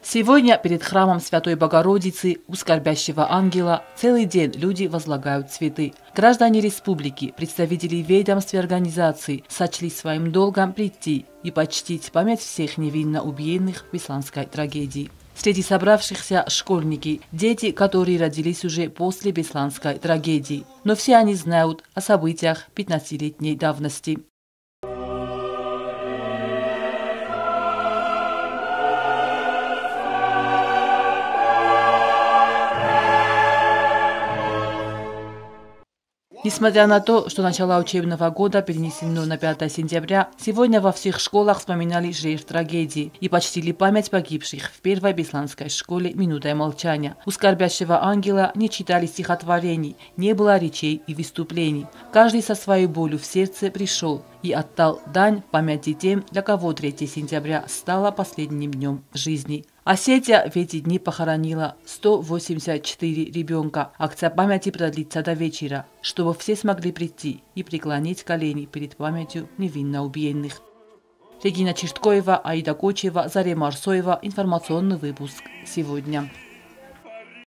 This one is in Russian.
Сегодня перед храмом Святой Богородицы у скорбящего ангела целый день люди возлагают цветы. Граждане республики, представители ведомств и организаций сочли своим долгом прийти и почтить память всех невинно убиенных в исламской трагедии. Среди собравшихся школьники, дети, которые родились уже после бесланской трагедии. Но все они знают о событиях 15-летней давности. Несмотря на то, что начало учебного года перенесено на 5 сентября, сегодня во всех школах вспоминали жертв трагедии и почтили память погибших в первой бесланской школе минутой молчания. У скорбящего ангела не читали стихотворений, не было речей и выступлений. Каждый со своей болью в сердце пришел и отдал дань памяти тем, для кого 3 сентября стало последним днем жизни. Осетия в эти дни похоронила 184 ребенка. Акция памяти продлится до вечера, чтобы все смогли прийти и преклонить колени перед памятью невинно убиенных. Регина Черткоева, Аида Кочева, Зарема Арсоева. Информационный выпуск сегодня.